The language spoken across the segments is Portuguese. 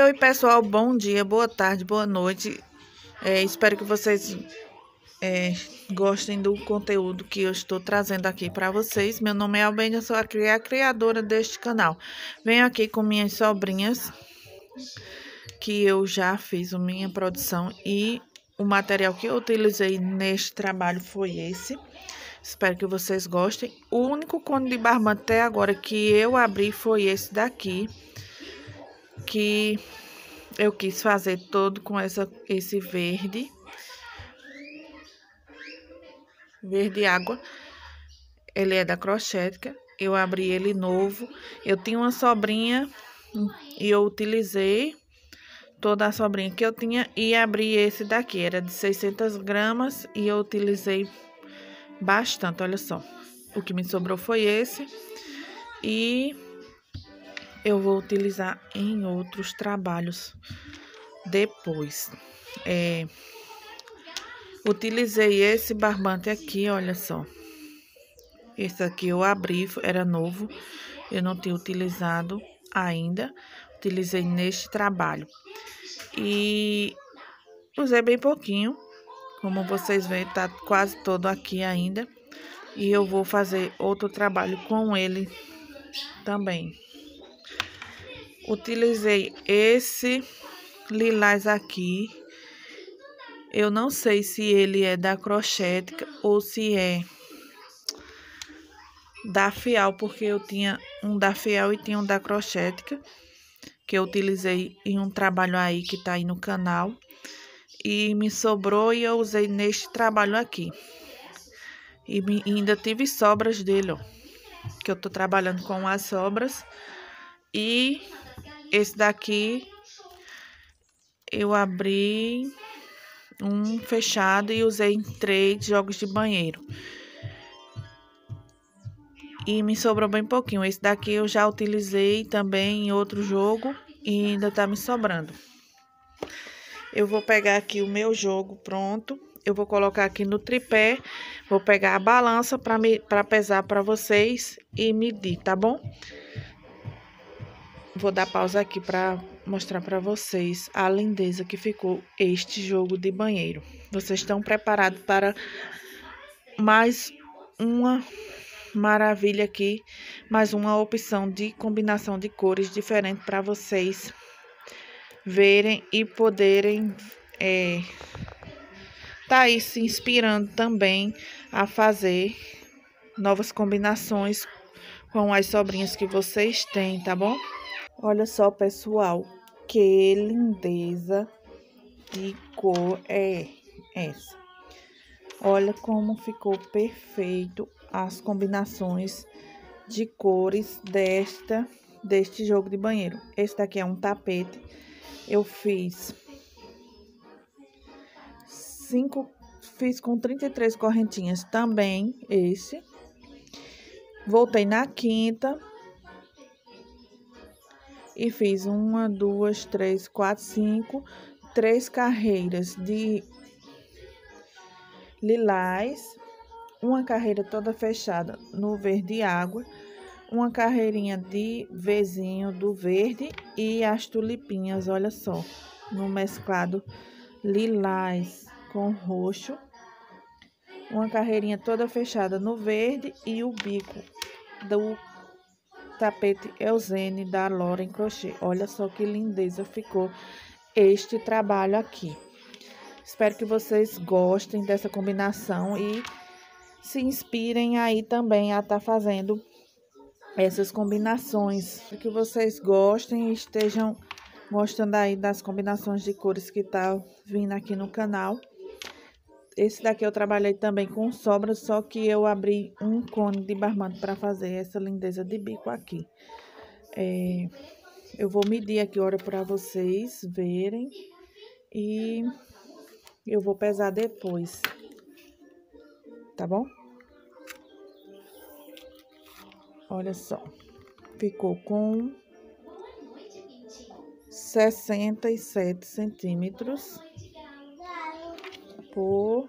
Oi, pessoal, bom dia, boa tarde, boa noite. Espero que vocês gostem do conteúdo que eu estou trazendo aqui para vocês. Meu nome é Albênia, eu sou a criadora deste canal. Venho aqui com minhas sobrinhas, que eu já fiz a minha produção e o material que eu utilizei neste trabalho foi esse. Espero que vocês gostem. O único cone de barbante até agora que eu abri foi esse daqui, que eu quis fazer todo com esse verde água. Ele é da Crochética. Eu abri ele novo. Eu tinha uma sobrinha e eu utilizei toda a sobrinha que eu tinha e abri esse daqui. Era de 600 gramas e eu utilizei bastante, olha só. O que me sobrou foi esse. E eu vou utilizar em outros trabalhos depois. Utilizei esse barbante aqui, olha só. Esse aqui eu abri, era novo. Eu não tinha utilizado ainda. Utilizei neste trabalho. E usei bem pouquinho. Como vocês veem, tá quase todo aqui ainda. E eu vou fazer outro trabalho com ele também. Utilizei esse lilás aqui. Eu não sei se ele é da Crochética ou se é da Fial, porque eu tinha um da Fial e tinha um da Crochética, que eu utilizei em um trabalho aí que tá aí no canal. E me sobrou e eu usei neste trabalho aqui. E ainda tive sobras dele, ó. Que eu tô trabalhando com as sobras. E esse daqui eu abri um fechado e usei em 3 jogos de banheiro. E me sobrou bem pouquinho. Esse daqui eu já utilizei também em outro jogo e ainda tá me sobrando. Eu vou pegar aqui o meu jogo pronto. Eu vou colocar aqui no tripé. Vou pegar a balança para pesar para vocês e medir, tá bom? Vou dar pausa aqui para mostrar para vocês a lindeza que ficou este jogo de banheiro. Vocês estão preparados para mais uma maravilha aqui, mais uma opção de combinação de cores diferente para vocês verem e poderem tá aí se inspirando também a fazer novas combinações com as sobrinhas que vocês têm, tá bom? Olha só, pessoal, que lindeza de cor é essa. Olha como ficou perfeito as combinações de cores deste jogo de banheiro. Esse daqui é um tapete. Eu fiz com 33 correntinhas também, esse. Voltei na quinta e fiz 1, 2, 3, 4, 5, 3 carreiras de lilás, uma carreira toda fechada no verde água, uma carreirinha de Vzinho do verde e as tulipinhas, olha só, no mesclado lilás com roxo, uma carreirinha toda fechada no verde e o bico do tapete Eugene da Loren Crochê. Olha só que lindeza ficou este trabalho aqui. Espero que vocês gostem dessa combinação e se inspirem aí também a estar fazendo essas combinações. Que vocês gostem e estejam gostando aí das combinações de cores que tá vindo aqui no canal. Esse daqui eu trabalhei também com sobras, só que eu abri um cone de barbante para fazer essa lindeza de bico aqui. Eu vou medir aqui a hora para vocês verem e eu vou pesar depois, tá bom? Olha só, ficou com 67 centímetros por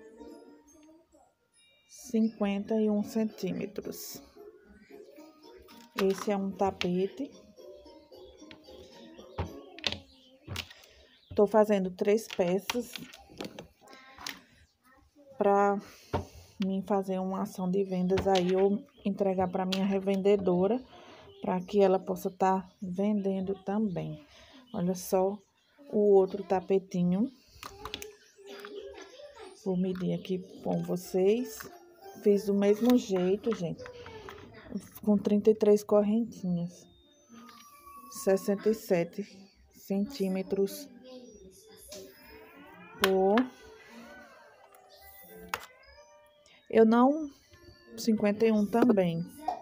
51 centímetros. Esse é um tapete. Tô fazendo 3 peças para mim fazer uma ação de vendas aí, ou entregar para minha revendedora, para que ela possa estar vendendo também. Olha só o outro tapetinho. Vou medir aqui com vocês. Fiz do mesmo jeito, gente, com 33 correntinhas, 67 centímetros por 51 também.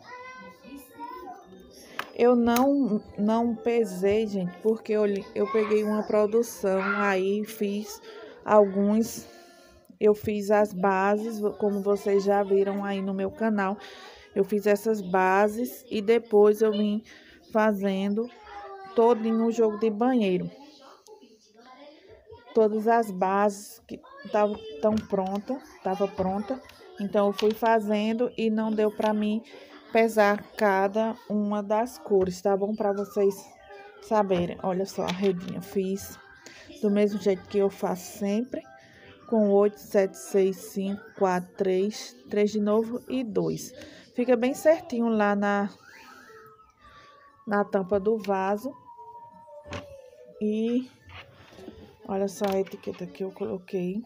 Eu não pesei, gente, porque eu peguei uma produção, aí fiz alguns, eu fiz as bases, como vocês já viram aí no meu canal. Eu fiz essas bases e depois eu vim fazendo todinho o jogo de banheiro. Todas as bases que estavam pronta, então eu fui fazendo e não deu para mim pesar cada uma das cores, tá bom? Para vocês saberem. Olha só a redinha, fiz do mesmo jeito que eu faço sempre, com 8, 7, 6, 5, 4, 3, 3 de novo e 2. Fica bem certinho lá na tampa do vaso. E olha só a etiqueta que eu coloquei,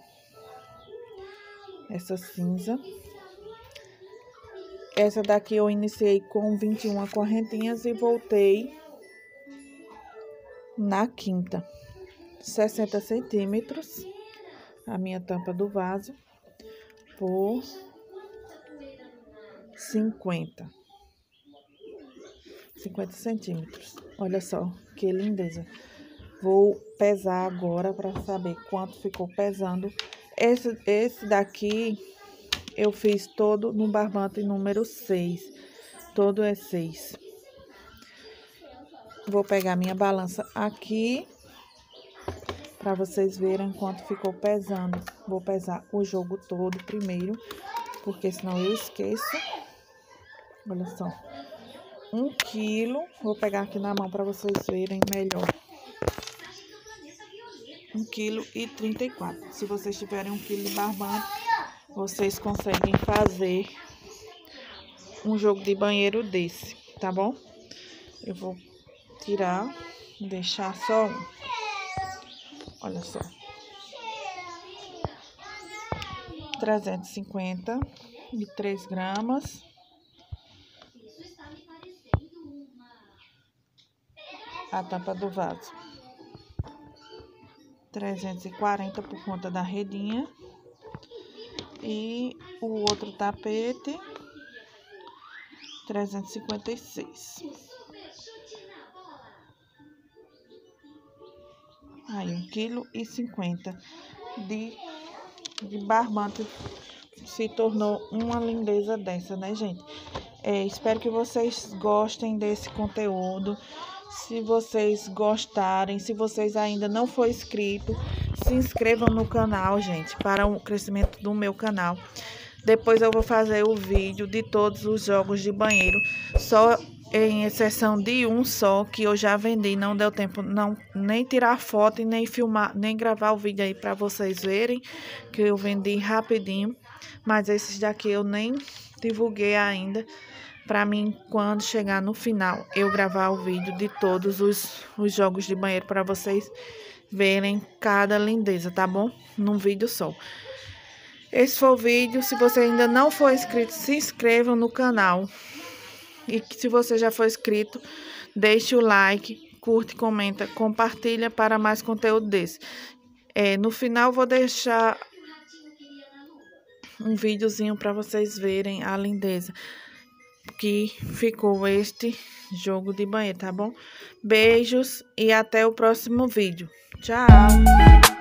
essa cinza. Essa daqui eu iniciei com 21 correntinhas e voltei na quinta. 60 centímetros, a minha tampa do vaso, por 50 centímetros. Olha só que lindeza. Vou pesar agora para saber quanto ficou pesando. Esse daqui eu fiz todo no barbante número 6. Todo é 6. Vou pegar minha balança aqui para vocês verem quanto ficou pesando. Vou pesar o jogo todo primeiro, porque senão eu esqueço. Olha só. 1 quilo. Vou pegar aqui na mão para vocês verem melhor. 1,34 kg. Se vocês tiverem 1 quilo de barbante, vocês conseguem fazer um jogo de banheiro desse, tá bom? Eu vou tirar, deixar só um. Olha só. 353 gramas. A tampa do vaso. 340 por conta da redinha. E o outro tapete, 356. Aí, 1,50 kg de barbante. Se tornou uma lindeza dessa, né, gente? Espero que vocês gostem desse conteúdo. Se vocês gostarem, se vocês ainda não for inscrito, se inscrevam no canal, gente, para o crescimento do meu canal. Depois eu vou fazer o vídeo de todos os jogos de banheiro, só em exceção de um só, que eu já vendi. Não deu tempo nem tirar foto e nem filmar, nem gravar o vídeo aí para vocês verem, que eu vendi rapidinho. Mas esses daqui eu nem divulguei ainda, para mim, quando chegar no final, eu gravar o vídeo de todos os jogos de banheiro para vocês verem cada lindeza, tá bom? Num vídeo só. Esse foi o vídeo. Se você ainda não for inscrito, se inscreva no canal. E se você já for inscrito, deixe o like, curte, comenta, compartilha para mais conteúdo desse. No final, vou deixar um videozinho para vocês verem a lindeza que ficou este jogo de banheiro, tá bom? Beijos e até o próximo vídeo. Tchau!